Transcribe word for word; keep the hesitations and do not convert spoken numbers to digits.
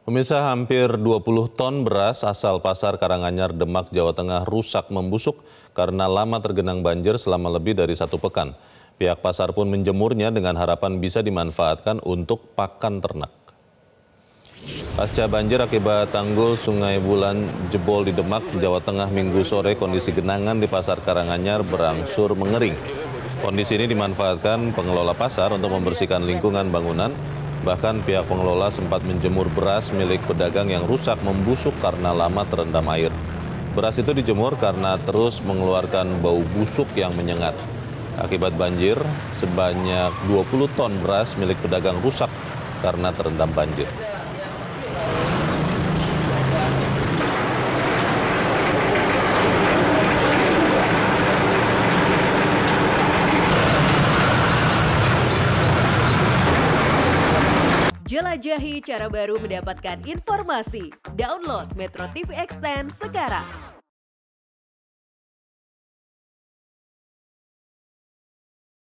Pemirsa, hampir dua puluh ton beras asal Pasar Karanganyar, Demak, Jawa Tengah rusak membusuk karena lama tergenang banjir selama lebih dari satu pekan. Pihak pasar pun menjemurnya dengan harapan bisa dimanfaatkan untuk pakan ternak. Pasca banjir akibat tanggul Sungai Bulan jebol di Demak, Jawa Tengah Minggu sore, kondisi genangan di Pasar Karanganyar berangsur mengering. Kondisi ini dimanfaatkan pengelola pasar untuk membersihkan lingkungan bangunan. Bahkan pihak pengelola sempat menjemur beras milik pedagang yang rusak membusuk karena lama terendam air. Beras itu dijemur karena terus mengeluarkan bau busuk yang menyengat. Akibat banjir, sebanyak dua puluh ton beras milik pedagang rusak karena terendam banjir. Jelajahi cara baru mendapatkan informasi. Download Metro T V Extend sekarang.